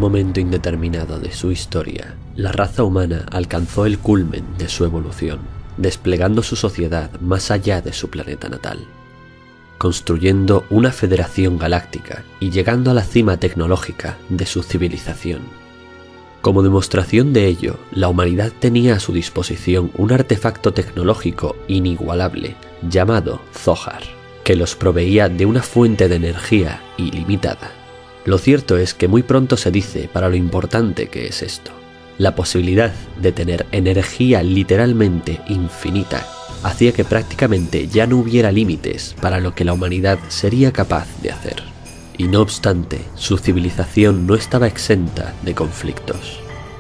momento indeterminado de su historia, la raza humana alcanzó el culmen de su evolución, desplegando su sociedad más allá de su planeta natal, construyendo una federación galáctica y llegando a la cima tecnológica de su civilización. Como demostración de ello, la humanidad tenía a su disposición un artefacto tecnológico inigualable llamado Zohar, que los proveía de una fuente de energía ilimitada. Lo cierto es que muy pronto se dice para lo importante que es esto. La posibilidad de tener energía literalmente infinita hacía que prácticamente ya no hubiera límites para lo que la humanidad sería capaz de hacer. Y no obstante, su civilización no estaba exenta de conflictos.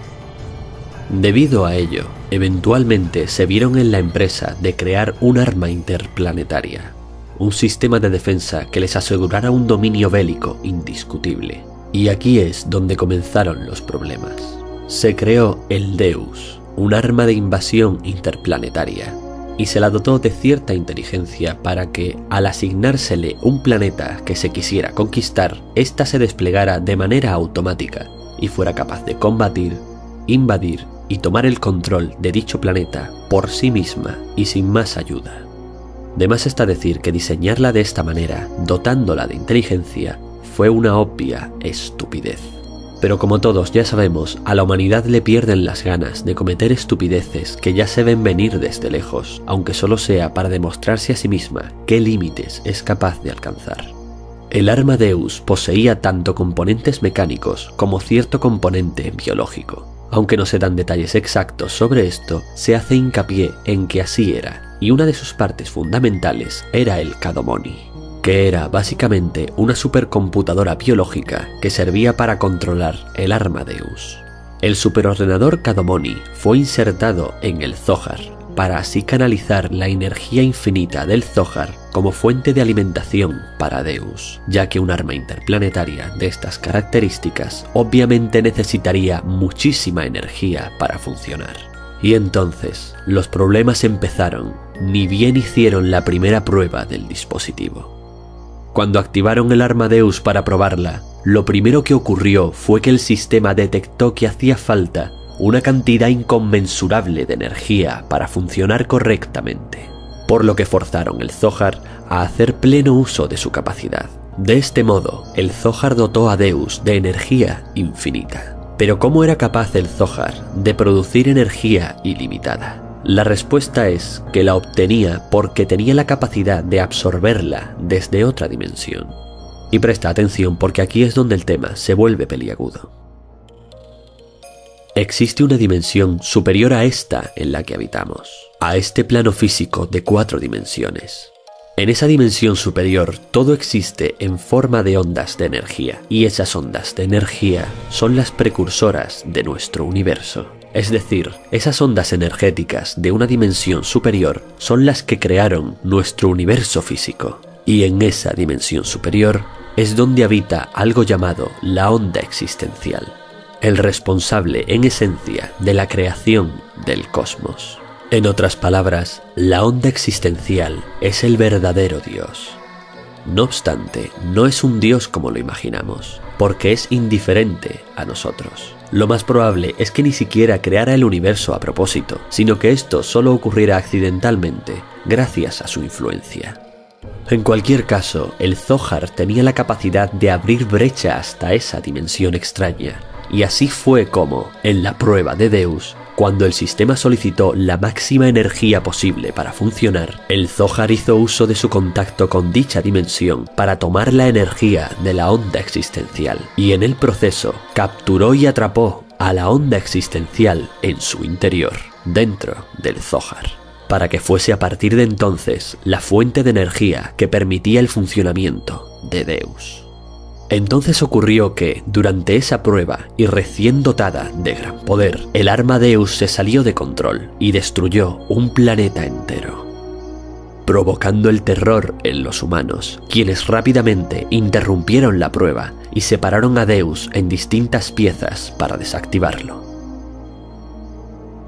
Debido a ello, eventualmente se vieron en la empresa de crear un arma interplanetaria, un sistema de defensa que les asegurara un dominio bélico indiscutible. Y aquí es donde comenzaron los problemas. Se creó el Deus, un arma de invasión interplanetaria, y se la dotó de cierta inteligencia para que, al asignársele un planeta que se quisiera conquistar, ésta se desplegara de manera automática y fuera capaz de combatir, invadir y tomar el control de dicho planeta por sí misma y sin más ayuda. De más está decir que diseñarla de esta manera, dotándola de inteligencia, fue una obvia estupidez. Pero como todos ya sabemos, a la humanidad le pierden las ganas de cometer estupideces que ya se ven venir desde lejos, aunque solo sea para demostrarse a sí misma qué límites es capaz de alcanzar. El arma Deus poseía tanto componentes mecánicos como cierto componente biológico. Aunque no se dan detalles exactos sobre esto, se hace hincapié en que así era, y una de sus partes fundamentales era el Cadomoni, que era básicamente una supercomputadora biológica que servía para controlar el arma Deus. El superordenador Cadomoni fue insertado en el Zohar, para así canalizar la energía infinita del Zohar como fuente de alimentación para Deus, ya que un arma interplanetaria de estas características obviamente necesitaría muchísima energía para funcionar. Y entonces, los problemas empezaron, ni bien hicieron la primera prueba del dispositivo. Cuando activaron el arma Deus para probarla, lo primero que ocurrió fue que el sistema detectó que hacía falta una cantidad inconmensurable de energía para funcionar correctamente, por lo que forzaron el Zohar a hacer pleno uso de su capacidad. De este modo, el Zohar dotó a Deus de energía infinita. Pero ¿cómo era capaz el Zohar de producir energía ilimitada? La respuesta es que la obtenía porque tenía la capacidad de absorberla desde otra dimensión. Y presta atención porque aquí es donde el tema se vuelve peliagudo. Existe una dimensión superior a esta en la que habitamos, a este plano físico de 4 dimensiones. En esa dimensión superior todo existe en forma de ondas de energía, y esas ondas de energía son las precursoras de nuestro universo. Es decir, esas ondas energéticas de una dimensión superior son las que crearon nuestro universo físico. Y en esa dimensión superior es donde habita algo llamado la onda existencial, el responsable en esencia de la creación del cosmos. En otras palabras, la onda existencial es el verdadero Dios. No obstante, no es un Dios como lo imaginamos, porque es indiferente a nosotros. Lo más probable es que ni siquiera creara el universo a propósito, sino que esto solo ocurriera accidentalmente, gracias a su influencia. En cualquier caso, el Zohar tenía la capacidad de abrir brecha hasta esa dimensión extraña, y así fue como, en la prueba de Deus, cuando el sistema solicitó la máxima energía posible para funcionar, el Zohar hizo uso de su contacto con dicha dimensión para tomar la energía de la onda existencial, y en el proceso capturó y atrapó a la onda existencial en su interior, dentro del Zohar, para que fuese a partir de entonces la fuente de energía que permitía el funcionamiento de Deus. Entonces ocurrió que, durante esa prueba y recién dotada de gran poder, el arma Deus se salió de control y destruyó un planeta entero, provocando el terror en los humanos, quienes rápidamente interrumpieron la prueba y separaron a Deus en distintas piezas para desactivarlo.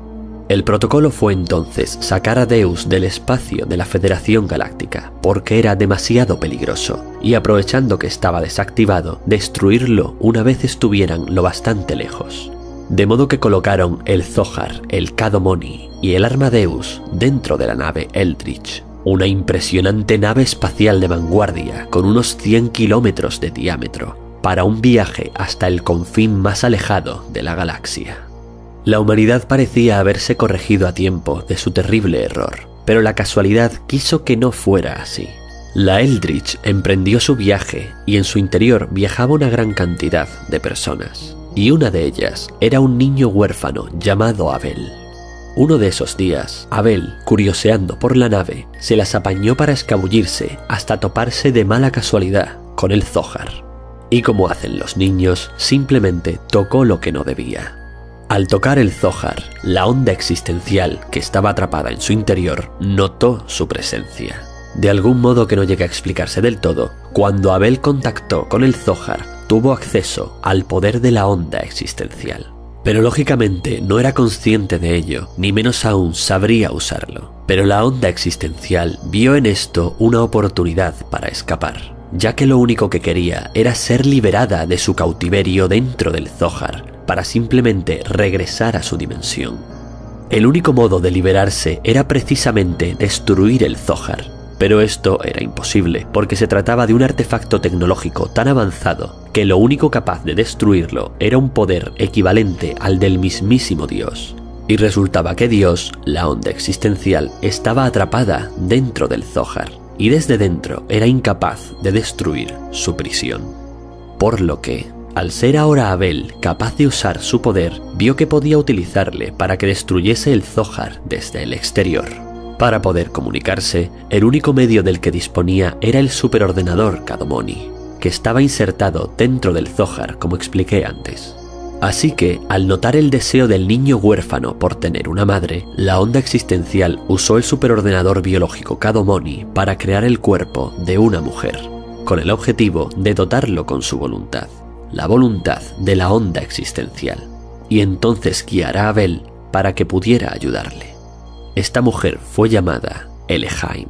El protocolo fue entonces sacar a Deus del espacio de la Federación Galáctica, porque era demasiado peligroso, y aprovechando que estaba desactivado, destruirlo una vez estuvieran lo bastante lejos. De modo que colocaron el Zohar, el Cadomoni y el arma Deus dentro de la nave Eldritch, una impresionante nave espacial de vanguardia con unos 100 kilómetros de diámetro, para un viaje hasta el confín más alejado de la galaxia. La humanidad parecía haberse corregido a tiempo de su terrible error, pero la casualidad quiso que no fuera así. La Eldritch emprendió su viaje y en su interior viajaba una gran cantidad de personas, y una de ellas era un niño huérfano llamado Abel. Uno de esos días, Abel, curioseando por la nave, se las apañó para escabullirse hasta toparse de mala casualidad con el Zohar. Y como hacen los niños, simplemente tocó lo que no debía. Al tocar el Zohar, la onda existencial que estaba atrapada en su interior notó su presencia. De algún modo que no llega a explicarse del todo, cuando Abel contactó con el Zohar, tuvo acceso al poder de la onda existencial. Pero lógicamente no era consciente de ello, ni menos aún sabría usarlo. Pero la onda existencial vio en esto una oportunidad para escapar, ya que lo único que quería era ser liberada de su cautiverio dentro del Zohar, para simplemente regresar a su dimensión. El único modo de liberarse era precisamente destruir el Zohar, pero esto era imposible porque se trataba de un artefacto tecnológico tan avanzado que lo único capaz de destruirlo era un poder equivalente al del mismísimo Dios. Y resultaba que Dios, la onda existencial, estaba atrapada dentro del Zohar, y desde dentro era incapaz de destruir su prisión. Por lo que, al ser ahora Abel capaz de usar su poder, vio que podía utilizarle para que destruyese el Zohar desde el exterior. Para poder comunicarse, el único medio del que disponía era el superordenador Cadomoni, que estaba insertado dentro del Zohar, como expliqué antes. Así que, al notar el deseo del niño huérfano por tener una madre, la onda existencial usó el superordenador biológico Cadomoni para crear el cuerpo de una mujer, con el objetivo de dotarlo con su voluntad, la voluntad de la onda existencial, y entonces guiar a Abel para que pudiera ayudarle. Esta mujer fue llamada Elehaim.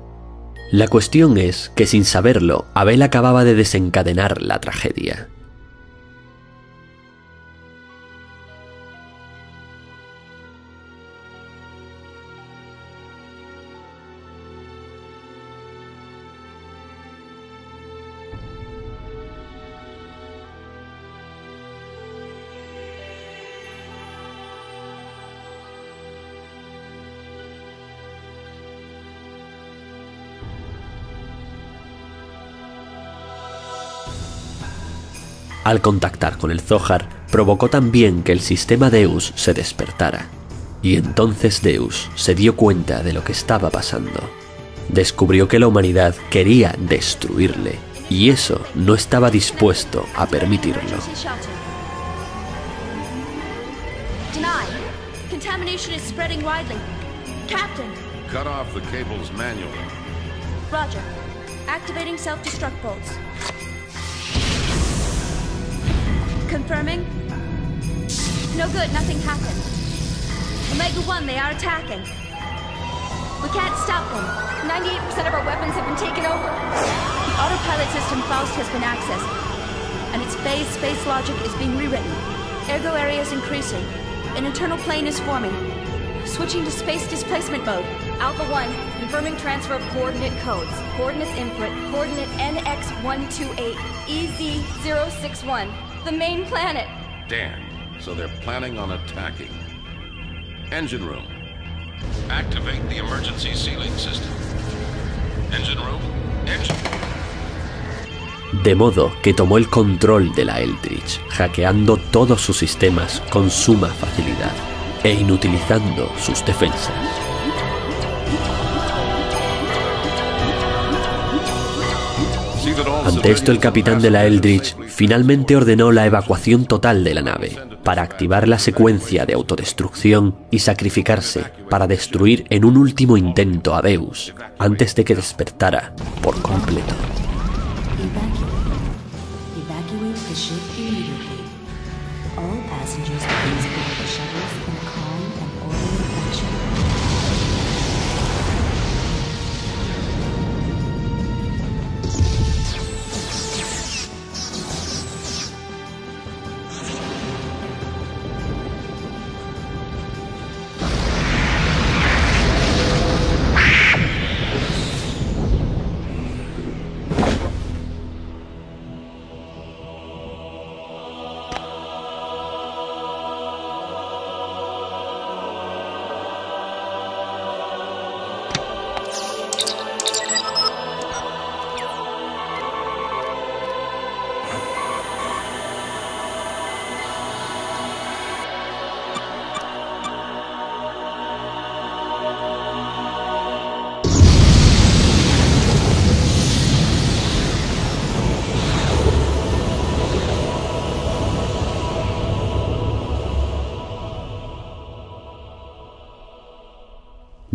La cuestión es que sin saberlo, Abel acababa de desencadenar la tragedia. Al contactar con el Zohar, provocó también que el sistema Deus se despertara. Y entonces Deus se dio cuenta de lo que estaba pasando. Descubrió que la humanidad quería destruirle, y eso no estaba dispuesto a permitirlo. Contamination is spreading widely. Captain. Cut off the cables manually. Roger. Activating self-destruct bolts. Confirming. No good, nothing happened. Omega-1, they are attacking. We can't stop them. 98% of our weapons have been taken over. The autopilot system Faust has been accessed, and its phase space logic is being rewritten. Ergo area is increasing. An internal plane is forming. Switching to space displacement mode. Alpha 1, confirming transfer of coordinate codes. Coordinates input, coordinate NX128, EZ061. The main planet. Damn. So they're planning on attacking. Engine room. Activate the emergency sealing system. Engine room. Engine. De modo que tomó el control de la Eldritch, hackeando todos sus sistemas con suma facilidad e inutilizando sus defensas. Ante esto, el capitán de la Eldritch finalmente ordenó la evacuación total de la nave para activar la secuencia de autodestrucción y sacrificarse para destruir en un último intento a Deus antes de que despertara por completo. Evacuate the ship immediately. All passengers please board the shuttles in a calm and orderly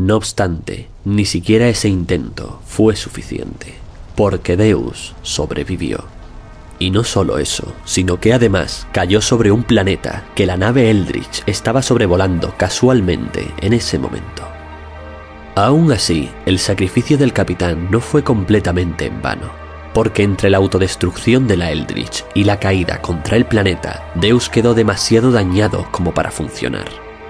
No obstante, ni siquiera ese intento fue suficiente, porque Deus sobrevivió. Y no solo eso, sino que además cayó sobre un planeta que la nave Eldritch estaba sobrevolando casualmente en ese momento. Aún así, el sacrificio del capitán no fue completamente en vano, porque entre la autodestrucción de la Eldritch y la caída contra el planeta, Deus quedó demasiado dañado como para funcionar.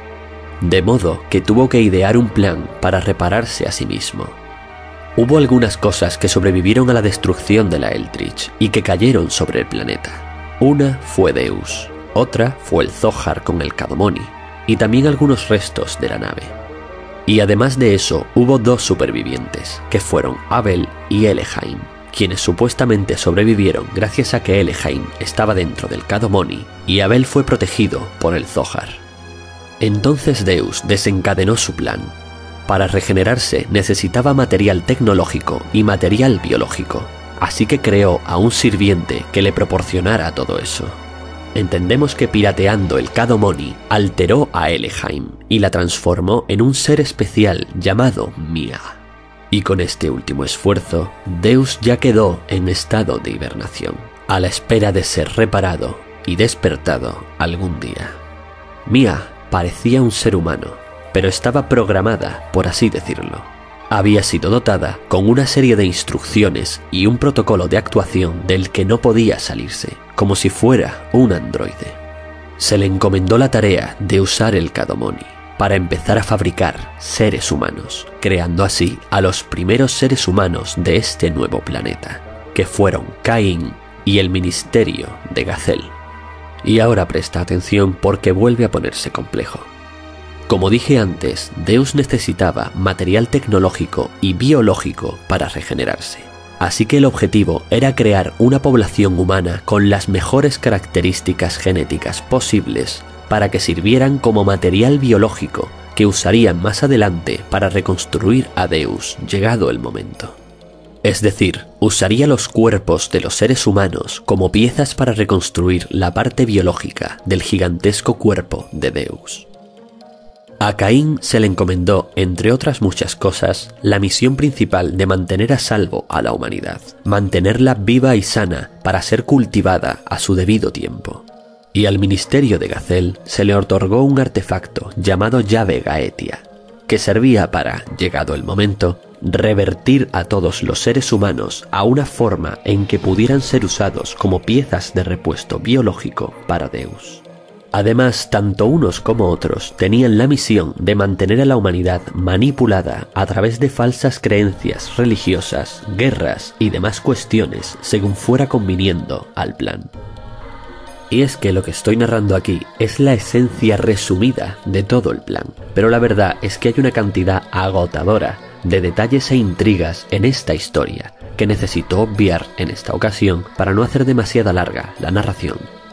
De modo que tuvo que idear un plan para repararse a sí mismo. Hubo algunas cosas que sobrevivieron a la destrucción de la Eldritch y que cayeron sobre el planeta. Una fue Deus, otra fue el Zohar con el Cadomoni, y también algunos restos de la nave. Y además de eso, hubo dos supervivientes, que fueron Abel y Elehain, quienes supuestamente sobrevivieron gracias a que Elehain estaba dentro del Cadomoni y Abel fue protegido por el Zohar. Entonces Deus desencadenó su plan. Para regenerarse necesitaba material tecnológico y material biológico, así que creó a un sirviente que le proporcionara todo eso. Entendemos que pirateando el Cadomoni alteró a Elehain y la transformó en un ser especial llamado Mia. Y con este último esfuerzo, Deus ya quedó en estado de hibernación, a la espera de ser reparado y despertado algún día. Mia parecía un ser humano, pero estaba programada, por así decirlo. Había sido dotada con una serie de instrucciones y un protocolo de actuación del que no podía salirse, como si fuera un androide. Se le encomendó la tarea de usar el Cadomoni para empezar a fabricar seres humanos, creando así a los primeros seres humanos de este nuevo planeta, que fueron Caín y el Ministerio de Gazel. Y ahora presta atención porque vuelve a ponerse complejo. Como dije antes, Deus necesitaba material tecnológico y biológico para regenerarse. Así que el objetivo era crear una población humana con las mejores características genéticas posibles para que sirvieran como material biológico que usarían más adelante para reconstruir a Deus llegado el momento. Es decir, usaría los cuerpos de los seres humanos como piezas para reconstruir la parte biológica del gigantesco cuerpo de Deus. A Caín se le encomendó, entre otras muchas cosas, la misión principal de mantener a salvo a la humanidad, mantenerla viva y sana para ser cultivada a su debido tiempo. Y al Ministerio de Gazel se le otorgó un artefacto llamado llave Gaetia, que servía para, llegado el momento, revertir a todos los seres humanos a una forma en que pudieran ser usados como piezas de repuesto biológico para Deus. Además, tanto unos como otros tenían la misión de mantener a la humanidad manipulada a través de falsas creencias religiosas, guerras y demás cuestiones según fuera conviniendo al plan. Y es que lo que estoy narrando aquí es la esencia resumida de todo el plan, pero la verdad es que hay una cantidad agotadora de detalles e intrigas en esta historia que necesito obviar en esta ocasión para no hacer demasiado larga la narración.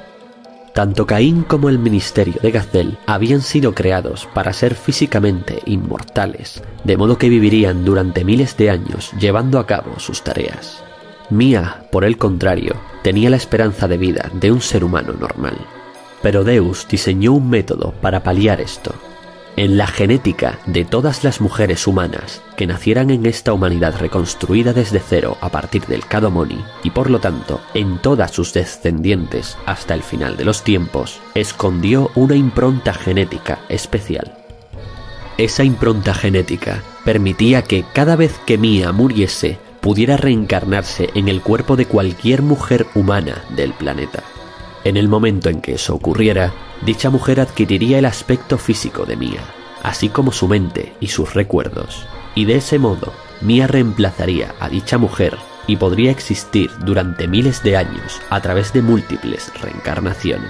Tanto Caín como el Ministerio de Gazel habían sido creados para ser físicamente inmortales, de modo que vivirían durante miles de años llevando a cabo sus tareas. Mia, por el contrario, tenía la esperanza de vida de un ser humano normal. Pero Deus diseñó un método para paliar esto. En la genética de todas las mujeres humanas que nacieran en esta humanidad reconstruida desde cero a partir del Cadomoni, y por lo tanto en todas sus descendientes hasta el final de los tiempos, escondió una impronta genética especial. Esa impronta genética permitía que cada vez que Mia muriese pudiera reencarnarse en el cuerpo de cualquier mujer humana del planeta. En el momento en que eso ocurriera, dicha mujer adquiriría el aspecto físico de Mia, así como su mente y sus recuerdos, y de ese modo Mia reemplazaría a dicha mujer y podría existir durante miles de años a través de múltiples reencarnaciones.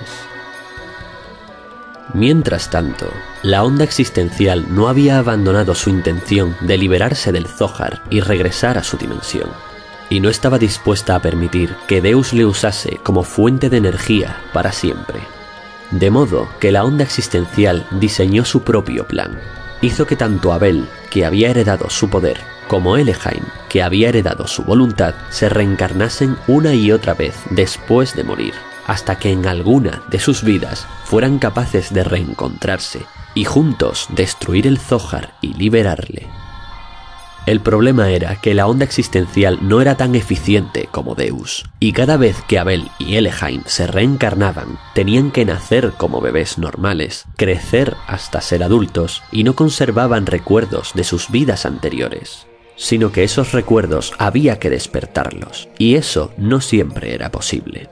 Mientras tanto, la onda existencial no había abandonado su intención de liberarse del Zohar y regresar a su dimensión, y no estaba dispuesta a permitir que Deus le usase como fuente de energía para siempre. De modo que la onda existencial diseñó su propio plan. Hizo que tanto Abel, que había heredado su poder, como Elehain, que había heredado su voluntad, se reencarnasen una y otra vez después de morir, hasta que en alguna de sus vidas fueran capaces de reencontrarse y juntos destruir el Zohar y liberarle. El problema era que la onda existencial no era tan eficiente como Deus, y cada vez que Abel y Elheim se reencarnaban, tenían que nacer como bebés normales, crecer hasta ser adultos, y no conservaban recuerdos de sus vidas anteriores, sino que esos recuerdos había que despertarlos, y eso no siempre era posible.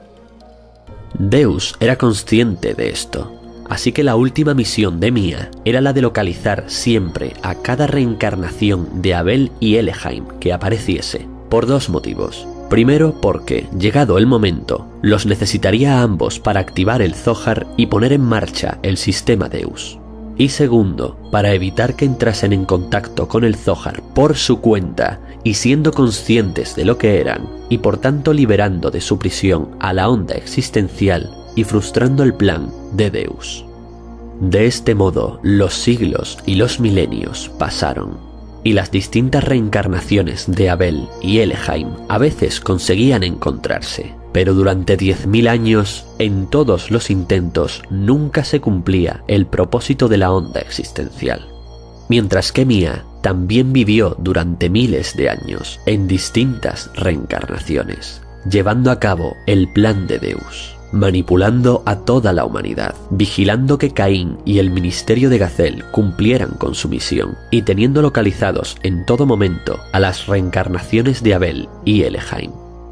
Deus era consciente de esto, así que la última misión de Mia era la de localizar siempre a cada reencarnación de Abel y Elheim que apareciese, por dos motivos. Primero, porque, llegado el momento, los necesitaría a ambos para activar el Zohar y poner en marcha el sistema Deus. Y segundo, para evitar que entrasen en contacto con el Zohar por su cuenta y siendo conscientes de lo que eran, y por tanto liberando de su prisión a la onda existencial y frustrando el plan de Deus. De este modo, los siglos y los milenios pasaron, y las distintas reencarnaciones de Abel y Elheim a veces conseguían encontrarse, pero durante 10.000 años, en todos los intentos, nunca se cumplía el propósito de la onda existencial. Mientras que Mia también vivió durante miles de años en distintas reencarnaciones, llevando a cabo el plan de Deus, manipulando a toda la humanidad, vigilando que Caín y el ministerio de Gazel cumplieran con su misión y teniendo localizados en todo momento a las reencarnaciones de Abel y Elheim.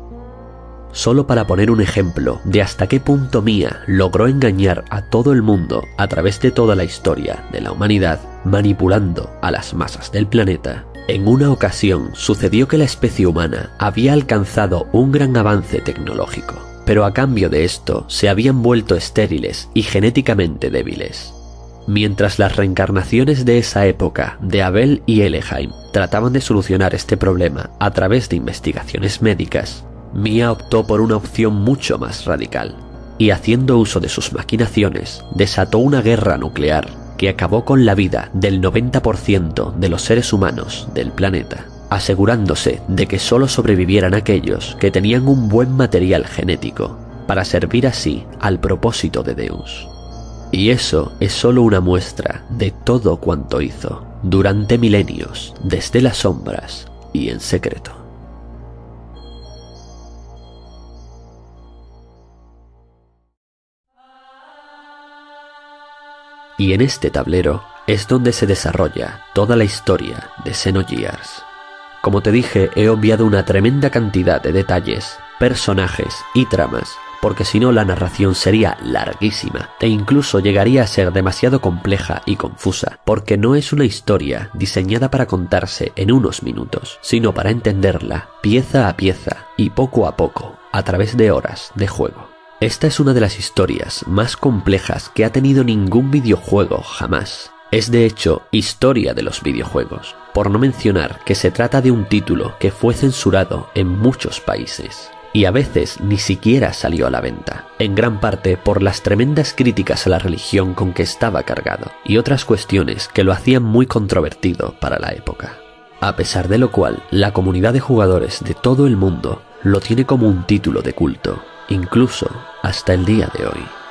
Solo para poner un ejemplo de hasta qué punto Mia logró engañar a todo el mundo a través de toda la historia de la humanidad, manipulando a las masas del planeta, en una ocasión sucedió que la especie humana había alcanzado un gran avance tecnológico, pero a cambio de esto se habían vuelto estériles y genéticamente débiles. Mientras las reencarnaciones de esa época de Abel y Elheim trataban de solucionar este problema a través de investigaciones médicas, Mia optó por una opción mucho más radical, y haciendo uso de sus maquinaciones, desató una guerra nuclear que acabó con la vida del 90% de los seres humanos del planeta, asegurándose de que solo sobrevivieran aquellos que tenían un buen material genético, para servir así al propósito de Deus. Y eso es solo una muestra de todo cuanto hizo durante milenios, desde las sombras y en secreto. Y en este tablero es donde se desarrolla toda la historia de Xenogears. Como te dije, he obviado una tremenda cantidad de detalles, personajes y tramas, porque si no la narración sería larguísima e incluso llegaría a ser demasiado compleja y confusa, porque no es una historia diseñada para contarse en unos minutos, sino para entenderla pieza a pieza y poco a poco, a través de horas de juego. Esta es una de las historias más complejas que ha tenido ningún videojuego jamás. Es de hecho historia de los videojuegos, por no mencionar que se trata de un título que fue censurado en muchos países, y a veces ni siquiera salió a la venta, en gran parte por las tremendas críticas a la religión con que estaba cargado, y otras cuestiones que lo hacían muy controvertido para la época. A pesar de lo cual, la comunidad de jugadores de todo el mundo lo tiene como un título de culto, incluso hasta el día de hoy.